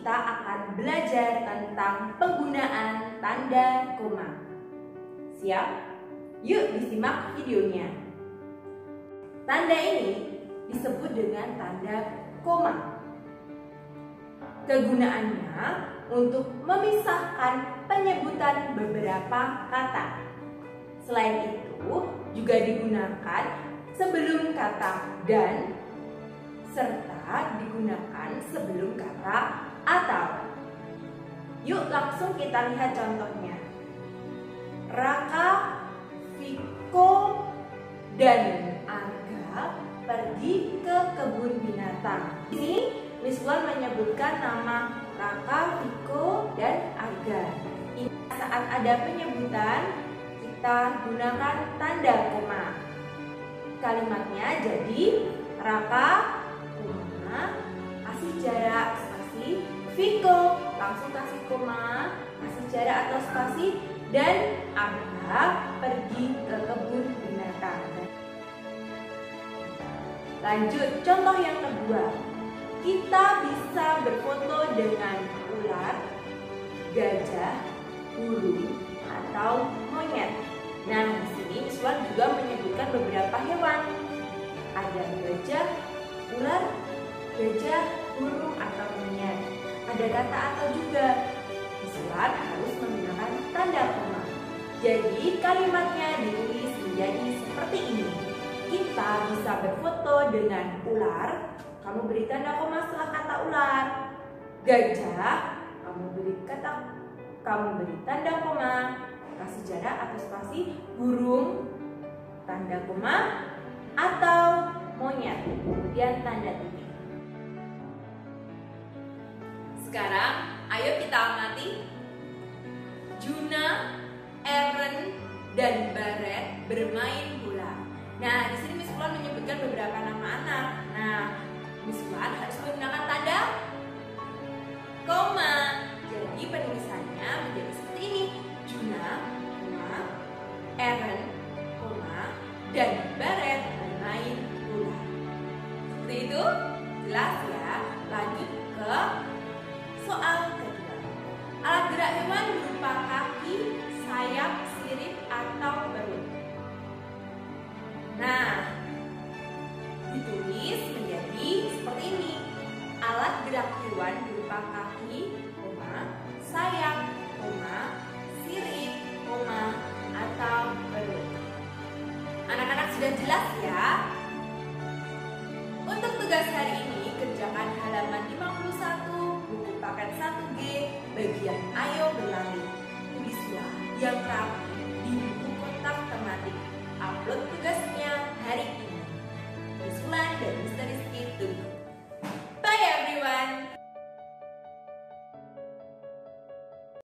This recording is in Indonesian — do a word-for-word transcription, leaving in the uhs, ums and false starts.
kita akan belajar tentang penggunaan tanda koma. Siap? Yuk disimak videonya. Tanda ini disebut dengan tanda koma. Kegunaannya untuk memisahkan penyebutan beberapa kata. Selain itu, juga digunakan sebelum kata dan, serta digunakan sebelum kata atau. Yuk langsung kita lihat contohnya. Raka, Viko, dan Arga pergi ke kebun binatang. Di sini Miss Wulan menyebutkan nama Raka, Viko, dan Arga. Ini saat ada penyebutan, kita gunakan tanda koma. Kalimatnya jadi Raka, koma, kasih jarak, spasi, Viko, langsung kasih koma, kasih jarak atau spasi, dan Arga pergi ke kebun binatang. Lanjut, contoh yang kedua. Kita bisa berfoto dengan ular, gajah, burung, atau monyet. Nah, di sini Miss Wulan juga menyebutkan beberapa hewan. Ada gajah, ular, gajah, burung, atau monyet. Ada kata atau juga. Miss Wulan harus menggunakan tanda koma. Jadi kalimatnya ditulis menjadi seperti ini. Kita bisa berfoto dengan ular, kamu beri tanda koma setelah kata ular. Gajah, kamu beri kata kamu beri tanda koma, kasih jarak atau spasi. Burung, tanda koma, atau monyet, kemudian tanda titik. Sekarang, ayo kita amati. Juna, Eren, dan Baret bermain bola. Nah, di sini Miss Wulan menyebutkan beberapa nama anak. Nah, Miss Wulan harus menggunakan tanda koma. Jadi penulisannya menjadi seperti ini. Juna, koma, Eren, koma, dan Baret bermain bola. Seperti itu? Jelas ya? Lanjut ke soal kedua. Alat gerak hewan berupa kaki, sayap, sirip, atau belut. Nah, ditulis menjadi seperti ini. Alat gerak hewan berupa kaki, koma, sayap, koma, sirip, koma, atau belut. Anak-anak sudah jelas ya? Untuk tugas hari ini, kerjakan halaman lima puluh satu, buku paket satu G, bagian Ayo Berlari. Tulislah yang rapi